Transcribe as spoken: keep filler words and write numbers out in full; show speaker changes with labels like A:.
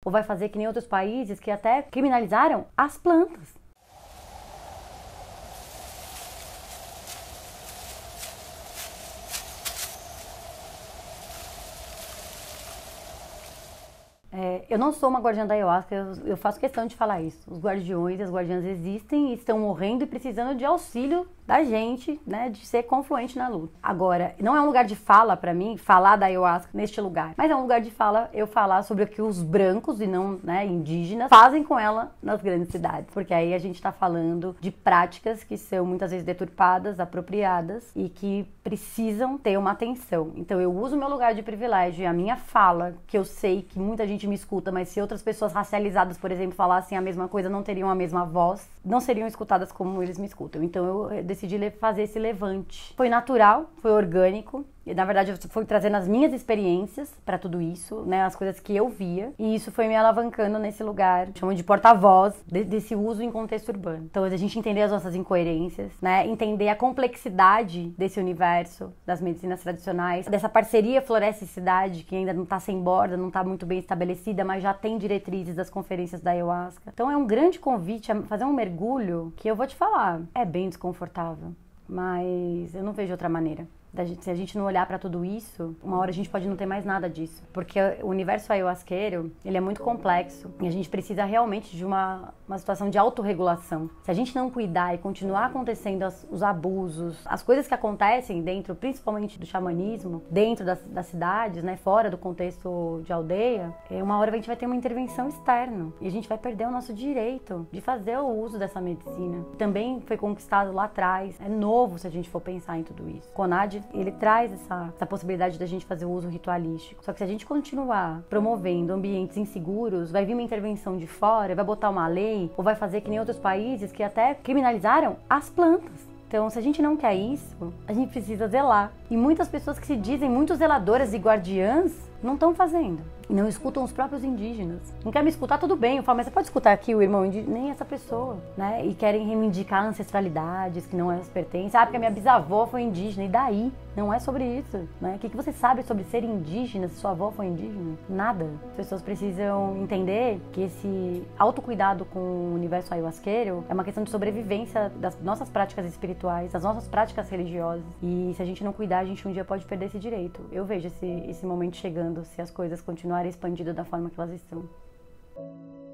A: ou vai fazer que nem outros países que até criminalizaram as plantas. É, eu não sou uma guardiã da ayahuasca, eu, eu faço questão de falar isso. Os guardiões e as guardiãs existem e estão morrendo e precisando de auxílio da gente, né, de ser confluente na luta. Agora, não é um lugar de fala pra mim, falar da ayahuasca neste lugar, mas é um lugar de fala eu falar sobre o que os brancos e não, né, indígenas fazem com ela nas grandes cidades. Porque aí a gente tá falando de práticas que são muitas vezes deturpadas, apropriadas e que precisam ter uma atenção. Então eu uso o meu lugar de privilégio e a minha fala, que eu sei que muita gente me escuta, mas se outras pessoas racializadas, por exemplo, falassem a mesma coisa, não teriam a mesma voz, não seriam escutadas como eles me escutam. Então eu decidi fazer esse levante. Foi natural, foi orgânico. E, na verdade, eu fui trazendo as minhas experiências para tudo isso, né? As coisas que eu via. E isso foi me alavancando nesse lugar, chamam de porta-voz de, desse uso em contexto urbano. Então, a gente entender as nossas incoerências, né? Entender a complexidade desse universo das medicinas tradicionais, dessa parceria floresta-cidade que ainda não está sem borda, não está muito bem estabelecida, mas já tem diretrizes das conferências da ayahuasca. Então, é um grande convite a fazer um mergulho que eu vou te falar, é bem desconfortável, mas eu não vejo outra maneira. Se a gente não olhar para tudo isso, uma hora a gente pode não ter mais nada disso. Porque o universo ayahuasqueiro, ele é muito complexo e a gente precisa realmente de uma, uma situação de autorregulação. Se a gente não cuidar e continuar acontecendo as, os abusos, as coisas que acontecem dentro, principalmente do xamanismo, dentro das, das cidades, né, fora do contexto de aldeia, uma hora a gente vai ter uma intervenção externa e a gente vai perder o nosso direito de fazer o uso dessa medicina. Também foi conquistado lá atrás, é novo se a gente for pensar em tudo isso. CONAD, ele traz essa, essa possibilidade da gente fazer o uso ritualístico. Só que se a gente continuar promovendo ambientes inseguros, vai vir uma intervenção de fora, vai botar uma lei, ou vai fazer que nem outros países que até criminalizaram as plantas. Então, se a gente não quer isso, a gente precisa zelar. E muitas pessoas que se dizem muito zeladoras e guardiãs não estão fazendo. E não escutam os próprios indígenas. Não quer me escutar, tudo bem. Eu falo, mas você pode escutar aqui o irmão indígena? Nem essa pessoa, né? E querem reivindicar ancestralidades que não elas pertencem. Ah, porque a minha bisavó foi indígena. E daí? Não é sobre isso, né? O que você sabe sobre ser indígena se sua avó foi indígena? Nada. As pessoas precisam entender que esse autocuidado com o universo ayahuasqueiro é uma questão de sobrevivência das nossas práticas espirituais, das nossas práticas religiosas. E se a gente não cuidar, a gente um dia pode perder esse direito. Eu vejo esse, esse momento chegando se as coisas continuarem expandidas da forma que elas estão.